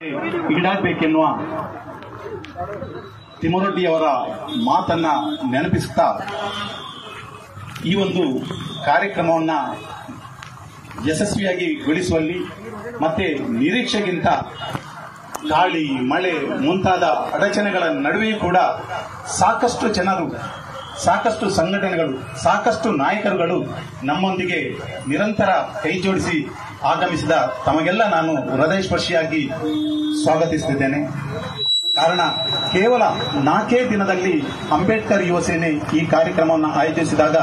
ಈಡಾಗಬೇಕೆನ್ನುವ ತಿಮ್ಮರೊಡ್ಡಿಯವರ ಮಾತನ್ನ ನೆನಪಿಸುತ್ತಾ ಈ ಒಂದು ಕಾರ್ಯಕ್ರಮವನ್ನು ಯಶಸ್ವಿಯಾಗಿ ಗೊಳಿಸುವಲ್ಲಿ ಮತ್ತೆ ನಿರೀಕ್ಷೆಗಿಂತ ಗಾಳಿ ಮಳೆ ಮುಂತಾದ ಅಡಚಣೆಗಳ ನಡುವೆಯೂ ಕೂಡ ಸಾಕಷ್ಟು ಜನರು, ಸಾಕಷ್ಟು ಸಂಘಟನೆಗಳು, ಸಾಕಷ್ಟು ನಾಯಕರುಗಳು ನಮ್ಮೊಂದಿಗೆ ನಿರಂತರ ಕೈ ಜೋಡಿಸಿ ಆಗಮಿಸಿದ ತಮಗೆಲ್ಲ ನಾನು ಹೃದಯಸ್ಪರ್ಶಿಯಾಗಿ ಸ್ವಾಗತಿಸುತ್ತಿದ್ದೇನೆ. ಕಾರಣ ಕೇವಲ 4 ದಿನದಲ್ಲಿ ಅಂಬೇಡ್ಕರ್ ಯುವ ಸೇನೆ ಈ ಕಾರ್ಯಕ್ರಮವನ್ನು ಆಯೋಜಿಸಿದಾಗ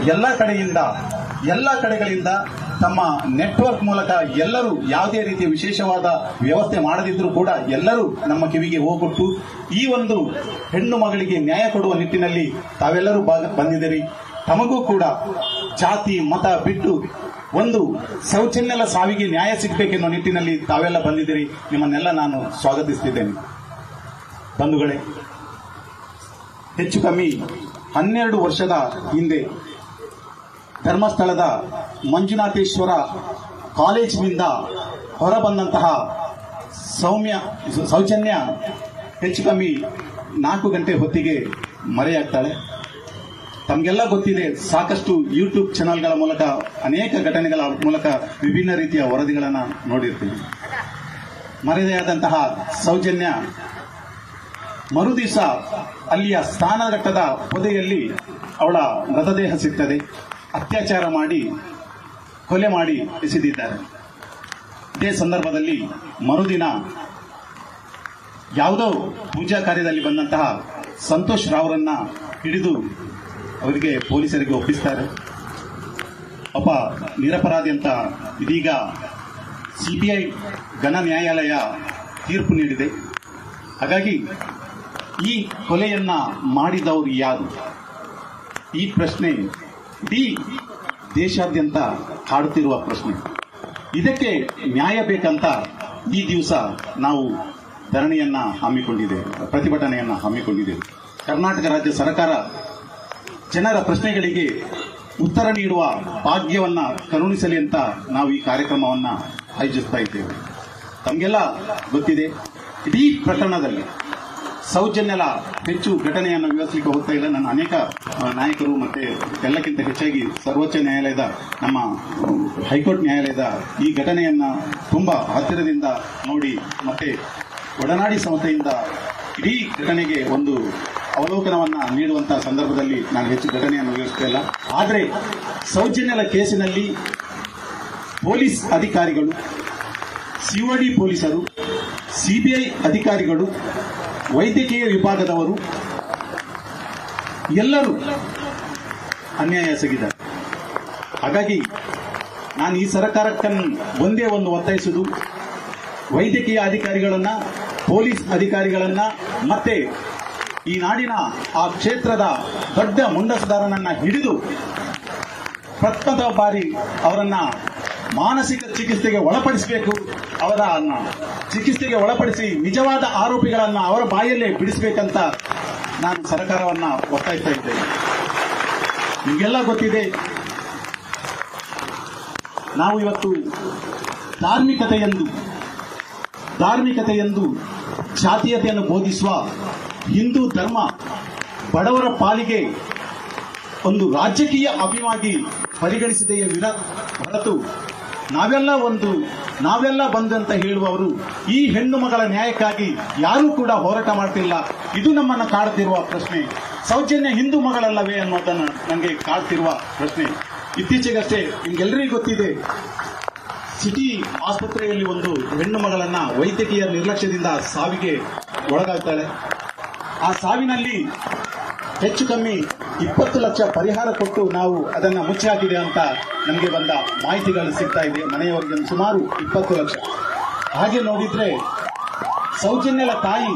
ಎಲ್ಲ ಕಡೆಗಳಿಂದ ತಮ್ಮ ನೆಟ್ವರ್ಕ್ ಮೂಲಕ ಎಲ್ಲರೂ ಯಾವುದೇ ರೀತಿಯ ವಿಶೇಷವಾದ ವ್ಯವಸ್ಥೆ ಮಾಡದಿದ್ರೂ ಕೂಡ ಎಲ್ಲರೂ ನಮ್ಮ ಕಿವಿಗೆ ಹೋಗೊಟ್ಟು ಈ ಒಂದು ಹೆಣ್ಣು ಮಗಳಿಗೆ ನ್ಯಾಯ ಕೊಡುವ ನಿಟ್ಟಿನಲ್ಲಿ ತಾವೆಲ್ಲರೂ ಬಂದಿದ್ದೀರಿ. ತಮಗೂ ಕೂಡ ಜಾತಿ ಮತ ಬಿಟ್ಟು ಒಂದು ಸೌಜನ್ಯಲ ಸಾವಿಗೆ ನ್ಯಾಯ ಸಿಗಬೇಕೆನ್ನುವ ನಿಟ್ಟಿನಲ್ಲಿ ತಾವೆಲ್ಲ ಬಂದಿದ್ದೀರಿ. ನಿಮ್ಮನ್ನೆಲ್ಲ ನಾನು ಸ್ವಾಗತಿಸುತ್ತಿದ್ದೇನೆ. ಬಂಧುಗಳೇ, ಹೆಚ್ಚು ಕಮ್ಮಿ 12 ವರ್ಷದ ಹಿಂದೆ ಧರ್ಮಸ್ಥಳದ ಮಂಜುನಾಥೇಶ್ವರ ಕಾಲೇಜಿನಿಂದ ಹೊರಬಂದಂತಹ ಸೌಜನ್ಯ ಹೆಚ್ಚು ಕಮ್ಮಿ 4 ಗಂಟೆ ಹೊತ್ತಿಗೆ ಮರೆಯಾಗ್ತಾಳೆ. ತಮಗೆಲ್ಲ ಗೊತ್ತಿದೆ, ಸಾಕಷ್ಟು ಯೂಟ್ಯೂಬ್ ಚಾನೆಲ್ಗಳ ಮೂಲಕ ಅನೇಕ ಘಟನೆಗಳ ಮೂಲಕ ವಿಭಿನ್ನ ರೀತಿಯ ವರದಿಗಳನ್ನು ನೋಡಿರ್ತೀವಿ. ಮರೆಯಾದಂತಹ ಸೌಜನ್ಯ ಮರುದಿವಸ ಅಲ್ಲಿಯ ಸ್ನಾನಘಟ್ಟದ ಪೊದೆಯಲ್ಲಿ ಅವಳ ಮೃತದೇಹ ಸಿಗ್ತದೆ. ಅತ್ಯಾಚಾರ ಮಾಡಿ ಕೊಲೆ ಮಾಡಿ ಎಸೆದಿದ್ದಾರೆ. ಇದೇ ಸಂದರ್ಭದಲ್ಲಿ ಮರುದಿನ ಯಾವುದೋ ಪೂಜಾ ಕಾರ್ಯದಲ್ಲಿ ಬಂದಂತಹ ಸಂತೋಷ್ ರಾವ್ರನ್ನ ಹಿಡಿದು ಅವರಿಗೆ ಪೊಲೀಸರಿಗೆ ಒಪ್ಪಿಸ್ತಾರೆ. ಒಬ್ಬ ನಿರಪರಾಧಿ ಅಂತ ಇದೀಗ ಸಿಬಿಐ ಘನ ನ್ಯಾಯಾಲಯ ತೀರ್ಪು ನೀಡಿದೆ. ಹಾಗಾಗಿ ಈ ಕೊಲೆಯನ್ನ ಮಾಡಿದವರು ಯಾರು? ಈ ಪ್ರಶ್ನೆ ಇಡೀ ದೇಶಾದ್ಯಂತ ಕಾಡುತ್ತಿರುವ ಪ್ರಶ್ನೆ. ಇದಕ್ಕೆ ನ್ಯಾಯ ಬೇಕಂತ ಈ ದಿವಸ ನಾವು ಧರಣಿಯನ್ನ ಹಮ್ಮಿಕೊಂಡಿದ್ದೇವೆ, ಪ್ರತಿಭಟನೆಯನ್ನ ಹಮ್ಮಿಕೊಂಡಿದ್ದೇವೆ. ಕರ್ನಾಟಕ ರಾಜ್ಯ ಸರ್ಕಾರ ಜನರ ಪ್ರಶ್ನೆಗಳಿಗೆ ಉತ್ತರ ನೀಡುವ ಭಾಗ್ಯವನ್ನ ಕರುಣಿಸಲಿ ಅಂತ ನಾವು ಈ ಕಾರ್ಯಕ್ರಮವನ್ನ ಆಯೋಜಿಸ್ತಾ ಇದ್ದೇವೆ. ತಮಗೆಲ್ಲ ಗೊತ್ತಿದೆ, ಇಡೀ ಪ್ರಕರಣದಲ್ಲಿ ಸೌಜನ್ಯಲ ಹೆಚ್ಚು ಘಟನೆಯನ್ನು ವಿವರಿಸಲಿಕ್ಕೆ ಹೋಗ್ತಾ ಇಲ್ಲ. ನನ್ನ ಅನೇಕ ನಾಯಕರು ಮತ್ತೆ ಎಲ್ಲಕ್ಕಿಂತ ಹೆಚ್ಚಾಗಿ ಸರ್ವೋಚ್ಚ ನ್ಯಾಯಾಲಯದ, ನಮ್ಮ ಹೈಕೋರ್ಟ್ ನ್ಯಾಯಾಲಯದ ಈ ಘಟನೆಯನ್ನ ತುಂಬಾ ಹತ್ತಿರದಿಂದ ನೋಡಿ ಮತ್ತೆ ಒಡನಾಡಿ ಸಮತೆಯಿಂದ ಇಡೀ ಘಟನೆಗೆ ಒಂದು ಅವಲೋಕನವನ್ನ ನೀಡುವಂತಹ ಸಂದರ್ಭದಲ್ಲಿ ನಾನು ಹೆಚ್ಚು ಘಟನೆಯನ್ನು ವಿವರಿಸ್ತಾ ಇಲ್ಲ. ಆದರೆ ಸೌಜನ್ಯಲ ಕೇಸಿನಲ್ಲಿ ಪೊಲೀಸ್ ಅಧಿಕಾರಿಗಳು, ಸಿಒಡಿ ಪೊಲೀಸರು, ಸಿಬಿಐ ಅಧಿಕಾರಿಗಳು, ವೈದ್ಯಕೀಯ ವಿಭಾಗದವರು ಎಲ್ಲರೂ ಅನ್ಯಾಯ ಎಸಗಿದ್ದಾರೆ. ಹಾಗಾಗಿ ನಾನು ಈ ಸರ್ಕಾರಕ್ಕೆ ಒಂದೇ ಒಂದು ಒತ್ತಾಯಿಸುವುದು, ವೈದ್ಯಕೀಯ ಅಧಿಕಾರಿಗಳನ್ನ, ಪೊಲೀಸ್ ಅಧಿಕಾರಿಗಳನ್ನ ಮತ್ತೆ ಈ ನಾಡಿನ ಆ ಕ್ಷೇತ್ರದ ದೊಡ್ಡ ಮುಂಡಸ್ದಾರನನ್ನ ಹಿಡಿದು ಪ್ರಥಮ ಬಾರಿ ಅವರನ್ನ ಮಾನಸಿಕ ಚಿಕಿತ್ಸೆಗೆ ಒಳಪಡಿಸಬೇಕು. ಅವರನ್ನ ಚಿಕಿತ್ಸೆಗೆ ಒಳಪಡಿಸಿ ನಿಜವಾದ ಆರೋಪಿಗಳನ್ನ ಅವರ ಬಾಯಲ್ಲೇ ಬಿಡಿಸಬೇಕಂತ ನಾನು ಸರ್ಕಾರವನ್ನ ಒತ್ತಾಯಿಸ್ತಾ ಇದ್ದೇನೆ. ನಿಮಗೆಲ್ಲ ಗೊತ್ತಿದೆ, ನಾವು ಇವತ್ತು ಧಾರ್ಮಿಕತೆಯೆಂದು ಜಾತೀಯತೆಯನ್ನು ಬೋಧಿಸುವ ಹಿಂದೂ ಧರ್ಮ ಬಡವರ ಪಾಲಿಗೆ ಒಂದು ರಾಜಕೀಯ ಅಭಿವಾಗಿ ಪರಿಗಣಿಸಿದೆಯೇ ಹೊರತು ನಾವೆಲ್ಲ ಬಂದಂತ ಹೇಳುವವರು ಈ ಹೆಣ್ಣು ಮಗಳ ನ್ಯಾಯಕ್ಕಾಗಿ ಯಾರೂ ಕೂಡ ಹೋರಾಟ ಮಾಡ್ತಿಲ್ಲ. ಇದು ನಮ್ಮನ್ನು ಕಾಡುತ್ತಿರುವ ಪ್ರಶ್ನೆ. ಸೌಜನ್ಯ ಹಿಂದೂ ಮಗಳಲ್ಲವೇ ಅನ್ನೋದನ್ನು ನನಗೆ ಕಾಡ್ತಿರುವ ಪ್ರಶ್ನೆ. ಇತ್ತೀಚೆಗಷ್ಟೇ ನಿಮ್ಗೆಲ್ಲರಿಗೂ ಗೊತ್ತಿದೆ, ಸಿಟಿ ಆಸ್ಪತ್ರೆಯಲ್ಲಿ ಒಂದು ಹೆಣ್ಣು ಮಗಳನ್ನ ವೈದ್ಯಕೀಯ ನಿರ್ಲಕ್ಷ್ಯದಿಂದ ಸಾವಿಗೆ ಒಳಗಾಗ್ತಾಳೆ. ಆ ಸಾವಿನಲ್ಲಿ ಹೆಚ್ಚು ಕಮ್ಮಿ 20 ಲಕ್ಷ ಪರಿಹಾರ ಕೊಟ್ಟು ನಾವು ಅದನ್ನು ಮುಚ್ಚಾಕಿದೆ ಅಂತ ನಮಗೆ ಬಂದ ಮಾಹಿತಿಗಳು ಸಿಗ್ತಾ ಇದೆ. ಮನೆಯವರಿಗೆ ಸುಮಾರು 20 ಲಕ್ಷ. ಹಾಗೆ ನೋಡಿದ್ರೆ ಸೌಜನ್ಯಲ ತಾಯಿ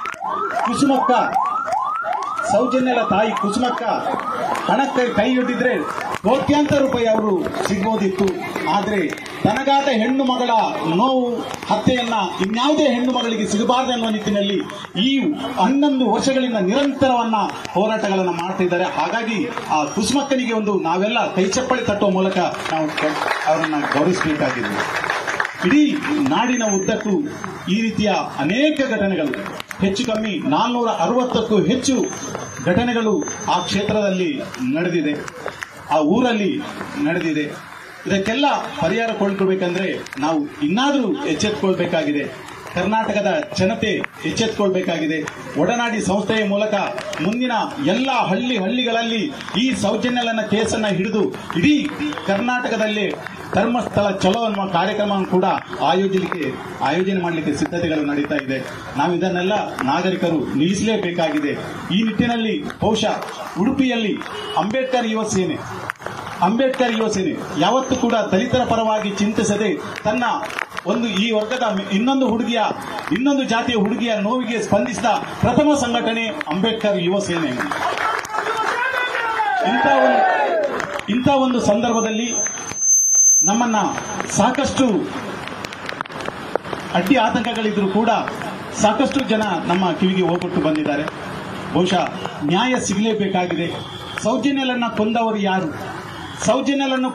ಕುಸುಮಕ್ಕ ಹಣಕ್ಕೆ ಕೈ ಹಿಡಿದ್ರೆ ಕೋಟ್ಯಾಂತರ ರೂಪಾಯಿ ಅವರು ಸಿಗ್ಬೋದಿತ್ತು. ಆದರೆ ತನಗಾದ ಹೆಣ್ಣು ಮಗಳ ನೋವು ಹತ್ಯೆಯನ್ನ ಇನ್ಯಾವುದೇ ಹೆಣ್ಣು ಮಗಳಿಗೆ ಸಿಗಬಾರದು ಅನ್ನುವ ನಿಟ್ಟಿನಲ್ಲಿ ಈ 11 ವರ್ಷಗಳಿಂದ ನಿರಂತರವನ್ನ ಹೋರಾಟಗಳನ್ನು ಮಾಡ್ತಿದ್ದಾರೆ. ಹಾಗಾಗಿ ಆ ಕುಸುಮಕ್ಕನಿಗೆ ಒಂದು ನಾವೆಲ್ಲ ಕೈ ಚಪ್ಪಳಿ ತಟ್ಟುವ ಮೂಲಕ ನಾವು ಅವರನ್ನ ಗೌರವಿಸಬೇಕಾಗಿದೆ. ಇಡೀ ನಾಡಿನ ಉದ್ದಕ್ಕೂ ಈ ರೀತಿಯ ಅನೇಕ ಘಟನೆಗಳು, ಹೆಚ್ಚು ಕಮ್ಮಿ 460ಕ್ಕೂ ಹೆಚ್ಚು ಘಟನೆಗಳು ಆ ಕ್ಷೇತ್ರದಲ್ಲಿ ನಡೆದಿದೆ, ಆ ಊರಲ್ಲಿ ನಡೆದಿದೆ. ಇದಕ್ಕೆಲ್ಲ ಪರಿಹಾರ ಕೊಂಡ್ಕೊಳ್ಬೇಕಂದ್ರೆ ನಾವು ಇನ್ನಾದರೂ ಎಚ್ಚೆತ್ತುಕೊಳ್ಬೇಕಾಗಿದೆ. ಕರ್ನಾಟಕದ ಜನತೆ ಎಚ್ಚೆತ್ತುಕೊಳ್ಬೇಕಾಗಿದೆ. ಒಡನಾಡಿ ಸಂಸ್ಥೆಯ ಮೂಲಕ ಮುಂದಿನ ಎಲ್ಲ ಹಳ್ಳಿಗಳಲ್ಲಿ ಈ ಸೌಜನ್ಯಲನ ಕೇಸನ್ನ ಹಿಡಿದು ಇಡೀ ಕರ್ನಾಟಕದಲ್ಲಿ ಧರ್ಮಸ್ಥಳ ಚಲೋ ಅನ್ನುವ ಕಾರ್ಯಕ್ರಮವನ್ನು ಕೂಡ ಆಯೋಜನೆ ಮಾಡಲಿಕ್ಕೆ ಸಿದ್ಧತೆಗಳು ನಡೀತಾ ಇದೆ. ನಾವು ಇದನ್ನೆಲ್ಲ ನಾಗರಿಕರು ನಿಲ್ಲಿಸಲೇಬೇಕಾಗಿದೆ. ಈ ನಿಟ್ಟಿನಲ್ಲಿ ಬಹುಶಃ ಉಡುಪಿಯಲ್ಲಿ ಅಂಬೇಡ್ಕರ್ ಯುವ ಸೇನೆ ಯಾವತ್ತೂ ಕೂಡ ದಲಿತರ ಪರವಾಗಿ ಚಿಂತಿಸದೆ ತನ್ನ ಈ ವರ್ಗದ ಇನ್ನೊಂದು ಜಾತಿಯ ಹುಡುಗಿಯ ನೋವಿಗೆ ಸ್ಪಂದಿಸಿದ ಪ್ರಥಮ ಸಂಘಟನೆ ಅಂಬೇಡ್ಕರ್ ಯುವ ಸೇನೆ. ಇಂಥ ಒಂದು ಸಂದರ್ಭದಲ್ಲಿ ನಮ್ಮನ್ನ ಸಾಕಷ್ಟು ಅಡ್ಡಿ ಆತಂಕಗಳಿದ್ರೂ ಕೂಡ ಸಾಕಷ್ಟು ಜನ ನಮ್ಮ ಕಿವಿಗೆ ಹೋಗೊಟ್ಟು ಬಂದಿದ್ದಾರೆ. ಬಹುಶಃ ನ್ಯಾಯ ಸಿಗಲೇಬೇಕಾಗಿದೆ. ಸೌಜನ್ಯಲನ್ನ ಕೊಂದವರು ಯಾರು? ಸೌಜನ್ಯಲನ್ನು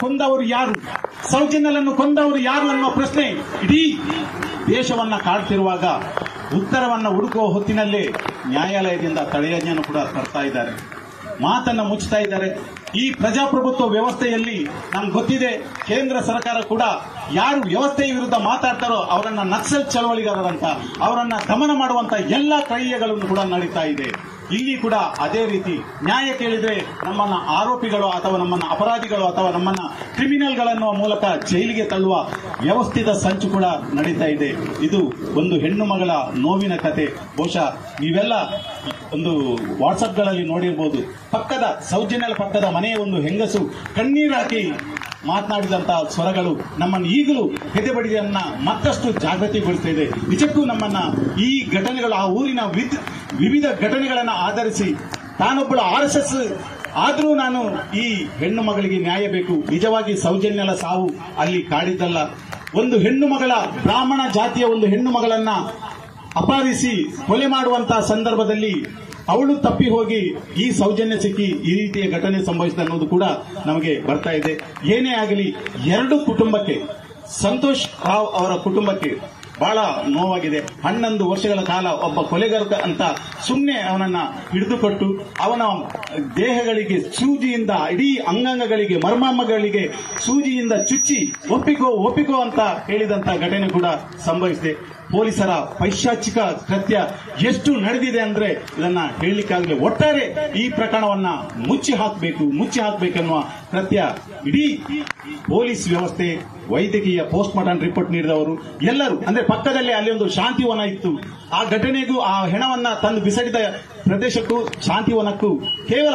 ಕೊಂದವರು ಯಾರು ಅನ್ನುವ ಪ್ರಶ್ನೆ ಇಡೀ ದೇಶವನ್ನ ಕಾಡ್ತಿರುವಾಗ ಉತ್ತರವನ್ನ ಹುಡುಕುವ ಹೊತ್ತಿನಲ್ಲೇ ನ್ಯಾಯಾಲಯದಿಂದ ತಡೆಯಾಜ್ಞೆಯನ್ನು ಕೂಡ ತರ್ತಾ ಇದ್ದಾರೆ, ಮಾತನ್ನ ಮುಚ್ಚುತ್ತಾ ಇದ್ದಾರೆ. ಈ ಪ್ರಜಾಪ್ರಭುತ್ವ ವ್ಯವಸ್ಥೆಯಲ್ಲಿ ನಮ್ಗೆ ಗೊತ್ತಿದೆ, ಕೇಂದ್ರ ಸರ್ಕಾರ ಕೂಡ ಯಾರು ವ್ಯವಸ್ಥೆಯ ವಿರುದ್ಧ ಮಾತಾಡ್ತಾರೋ ಅವರನ್ನ ನಕ್ಸಲ್ ಚಳವಳಿಗಾರರಂತ, ಅವರನ್ನ ದಮನ ಮಾಡುವಂತ ಎಲ್ಲ ಕ್ರಯಗಳನ್ನು ಕೂಡ ನಡೀತಾ ಇದೆ. ಇಲ್ಲಿ ಕೂಡ ಅದೇ ರೀತಿ ನ್ಯಾಯ ಕೇಳಿದ್ರೆ ನಮ್ಮನ್ನ ಆರೋಪಿಗಳು ಅಥವಾ ನಮ್ಮನ್ನ ಅಪರಾಧಿಗಳು ಅಥವಾ ನಮ್ಮನ್ನ ಕ್ರಿಮಿನಲ್ಗಳನ್ನುವ ಮೂಲಕ ಜೈಲಿಗೆ ತಳ್ಳುವ ವ್ಯವಸ್ಥಿತ ಸಂಚು ಕೂಡ ನಡೀತಾ ಇದೆ. ಇದು ಒಂದು ಹೆಣ್ಣು ಮಗಳ ನೋವಿನ ಕತೆ. ಬಹುಶಃ ನೀವೆಲ್ಲ ಒಂದು ವಾಟ್ಸ್ಆಪ್ಗಳಲ್ಲಿ ನೋಡಿರ್ಬೋದು, ಸೌಜನ್ಯಲ ಪಕ್ಕದ ಮನೆಯ ಒಂದು ಹೆಂಗಸು ಕಣ್ಣೀರು ಹಾಕಿ ಮಾತನಾಡಿದಂತಹ ಸ್ವರಗಳು ನಮ್ಮನ್ನು ಈಗಲೂ ಹೆದೆಬಡಿಯನ್ನ ಮತ್ತಷ್ಟು ಜಾಗೃತಿಗೊಳಿಸ್ತಾ ಇದೆ. ನಿಜಕ್ಕೂ ನಮ್ಮನ್ನ ಈ ಘಟನೆಗಳು, ಆ ಊರಿನ ವಿವಿಧ ಘಟನೆಗಳನ್ನು ಆಧರಿಸಿ ತಾನೊಬ್ಬಳ RSS ಆದರೂ ನಾನು ಈ ಹೆಣ್ಣು ಮಗಳಿಗೆ ನ್ಯಾಯ ಬೇಕು. ನಿಜವಾಗಿ ಸೌಜನ್ಯಲ ಸಾವು ಅಲ್ಲಿ ಕಾಡಿದ್ದಲ್ಲ. ಒಂದು ಹೆಣ್ಣು ಮಗಳ, ಬ್ರಾಹ್ಮಣ ಜಾತಿಯ ಒಂದು ಹೆಣ್ಣು ಮಗಳನ್ನ ಅಪಹರಿಸಿ ಕೊಲೆ ಮಾಡುವಂತಹ ಸಂದರ್ಭದಲ್ಲಿ ಅವಳು ತಪ್ಪಿ ಹೋಗಿ ಈ ಸೌಜನ್ಯ ಸಿಕ್ಕಿ ಈ ರೀತಿಯ ಘಟನೆ ಸಂಭವಿಸಿದೆ ಅನ್ನೋದು ಕೂಡ ನಮಗೆ ಬರ್ತಾ ಇದೆ. ಏನೇ ಆಗಲಿ, ಎರಡು ಕುಟುಂಬಕ್ಕೆ, ಸಂತೋಷ್ ರಾವ್ ಅವರ ಕುಟುಂಬಕ್ಕೆ ಬಹಳ ನೋವಾಗಿದೆ. 11 ವರ್ಷಗಳ ಕಾಲ ಒಬ್ಬ ಕೊಲೆಗಾರ ಅಂತ ಸುಮ್ಮನೆ ಅವನನ್ನ ಹಿಡಿದುಕೊಟ್ಟು ಅವನ ದೇಹಗಳಿಗೆ ಸೂಜಿಯಿಂದ, ಇಡೀ ಅಂಗಾಂಗಗಳಿಗೆ, ಮರ್ಮಾಂಗಗಳಿಗೆ ಸೂಜಿಯಿಂದ ಚುಚ್ಚಿ ಒಪ್ಪಿಕೋ ಅಂತ ಹೇಳಿದಂತ ಘಟನೆ ಕೂಡ ಸಂಭವಿಸಿದೆ. ಪೊಲೀಸರ ಪೈಶಾಚಿಕ ಕೃತ್ಯ ಎಷ್ಟು ನಡೆದಿದೆ ಅಂದ್ರೆ ಇದನ್ನ ಹೇಳಲಿಕ್ಕಾಗಲಿ. ಒಟ್ಟಾರೆ ಈ ಪ್ರಕರಣವನ್ನ ಮುಚ್ಚಿ ಹಾಕಬೇಕೆನ್ನುವ ಕೃತ್ಯ ಇಡೀ ಪೊಲೀಸ್ ವ್ಯವಸ್ಥೆ, ವೈದ್ಯಕೀಯ ಪೋಸ್ಟ್ ಮಾರ್ಟಮ್ ರಿಪೋರ್ಟ್ ನೀಡಿದವರು ಎಲ್ಲರೂ, ಅಂದ್ರೆ ಪಕ್ಕದಲ್ಲಿ ಅಲ್ಲಿ ಒಂದು ಶಾಂತಿವನ ಇತ್ತು. ಆ ಘಟನೆಗೂ ಆ ಹೆಣವನ್ನ ತಂದು ಬಿಸಾಡಿದ ಪ್ರದೇಶಕ್ಕೂ ಶಾಂತಿವನಕ್ಕೂ ಕೇವಲ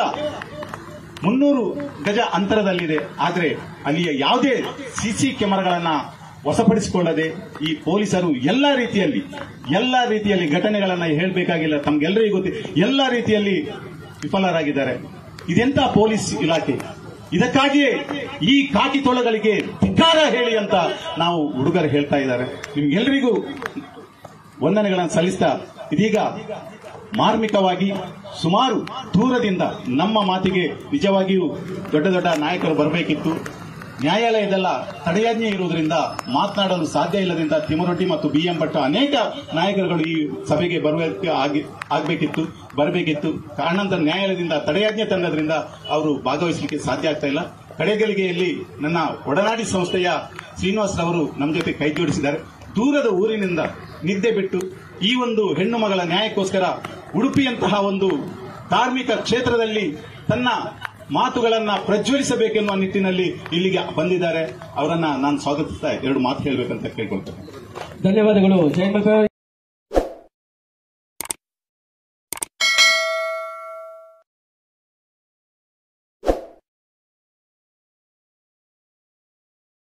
300 ಗಜ ಅಂತರದಲ್ಲಿದೆ. ಆದರೆ ಅಲ್ಲಿಯ ಯಾವುದೇ ಸಿಸಿ ಕ್ಯಾಮೆರಾಗಳನ್ನ ವಶಪಡಿಸಿಕೊಳ್ಳದೆ ಈ ಪೊಲೀಸರು ಎಲ್ಲಾ ರೀತಿಯಲ್ಲಿ ಘಟನೆಗಳನ್ನ ಹೇಳಬೇಕಾಗಿಲ್ಲ, ತಮ್ಗೆಲ್ಲರಿಗೂ ಗೊತ್ತಿದೆ, ಎಲ್ಲಾ ರೀತಿಯಲ್ಲಿ ವಿಫಲರಾಗಿದ್ದಾರೆ. ಇದೆಂತ ಪೊಲೀಸ್ ಇಲಾಖೆ? ಇದಕ್ಕಾಗಿಯೇ ಈ ಕಾಕಿ ತೊಳಗಳಿಗೆ ಧಿಕ್ಕಾರ ಹೇಳಿ ಅಂತ ನಾವು ಹುಡುಗರು ಹೇಳ್ತಾ ಇದ್ದಾರೆ. ನಿಮ್ಗೆಲ್ಲರಿಗೂ ವಂದನೆಗಳನ್ನು ಸಲ್ಲಿಸ್ತಾ, ಇದೀಗ ಮಾರ್ಮಿಕವಾಗಿ ಸುಮಾರು ದೂರದಿಂದ ನಮ್ಮ ಮಾತಿಗೆ ನಿಜವಾಗಿಯೂ ದೊಡ್ಡ ನಾಯಕರು ಬರಬೇಕಿತ್ತು. ನ್ಯಾಯಾಲಯದಲ್ಲ ತಡೆಯಾಜ್ಞೆ ಇರುವುದರಿಂದ ಮಾತನಾಡಲು ಸಾಧ್ಯ ಇಲ್ಲದಿಂದ ತಿಮ್ಮರೊಡ್ಡಿ ಮತ್ತು BM ಭಟ್ ಅನೇಕ ನಾಯಕರುಗಳು ಈ ಸಭೆಗೆ ಬರಬೇಕಿತ್ತು. ಕಾರಣಾಂತರ ನ್ಯಾಯಾಲಯದಿಂದ ತಡೆಯಾಜ್ಞೆ ತಂದದ್ರಿಂದ ಅವರು ಭಾಗವಹಿಸಲಿಕ್ಕೆ ಸಾಧ್ಯ ಆಗ್ತಾ ಇಲ್ಲ. ಕಡೆಗಳಿಗೆಯಲ್ಲಿ ನನ್ನ ಒಡನಾಡಿ ಸಂಸ್ಥೆಯ ಶ್ರೀನಿವಾಸ್ ರವರು ನಮ್ಮ ಜೊತೆ ಕೈ ಜೋಡಿಸಿದ್ದಾರೆ. ದೂರದ ಊರಿನಿಂದ ನಿದ್ದೆ ಬಿಟ್ಟು ಈ ಒಂದು ಹೆಣ್ಣು ಮಗಳ ನ್ಯಾಯಕ್ಕೋಸ್ಕರ ಉಡುಪಿಯಂತಹ ಒಂದು ಧಾರ್ಮಿಕ ಕ್ಷೇತ್ರದಲ್ಲಿ ತನ್ನ ಮಾತುಗಳನ್ನ ಪ್ರಜ್ವಲಿಸಬೇಕೆನ್ನುವ ನಿಟ್ಟಿನಲ್ಲಿ ಇಲ್ಲಿಗೆ ಬಂದಿದ್ದಾರೆ. ಅವರನ್ನ ನಾನು ಸ್ವಾಗತಿಸ್ತಾ 2 ಮಾತು ಹೇಳಬೇಕಂತ ಕೇಳ್ಕೊಳ್ತೇನೆ. ಧನ್ಯವಾದಗಳು.